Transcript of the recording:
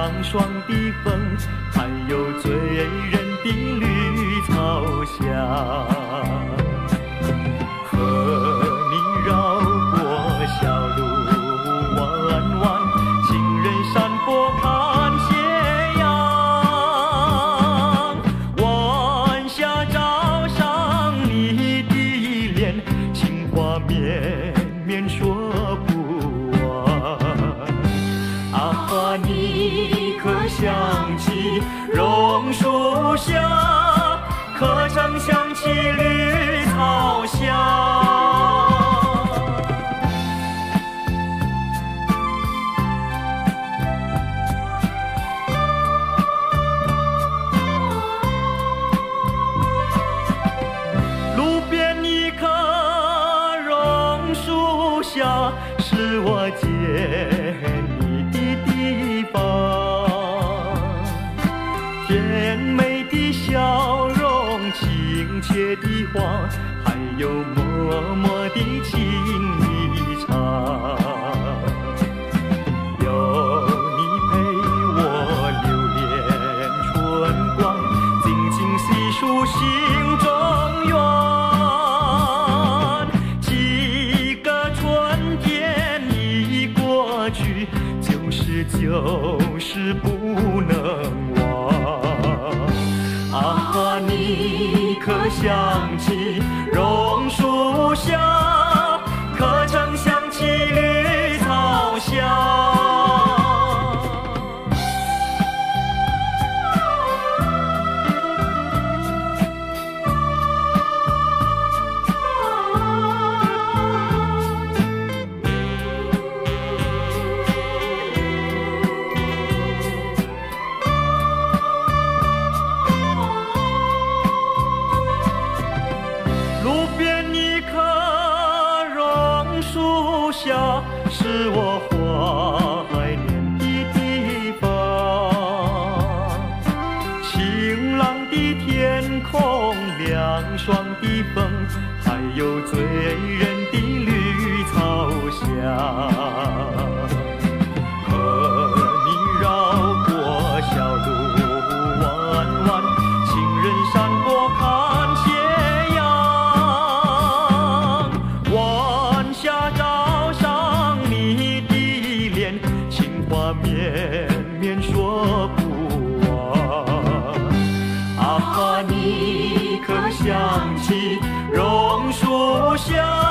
凉爽的风，还有醉人的绿草香。和你绕过小路弯弯，情人山坡看斜阳，晚霞照上你的脸，情话绵绵说不完。啊，你可想起榕树下，可曾想起绿草香？路边一棵榕树下，是我见你的地方。甜美的笑容，亲切的话，还有默默的情一场。有你陪我留恋春光，静静细数心中愿。几个春天已过去，就是不能忘。啊，你可想起榕树下，可曾想起绿草香？路边一棵榕树下，是我怀念的地方。晴朗的天空，凉爽的风，还有醉人的绿草香。和你绕过小路弯弯，情人山坡看斜阳，晚霞照上你的脸，情话绵绵说不完。啊，你可想起榕树下，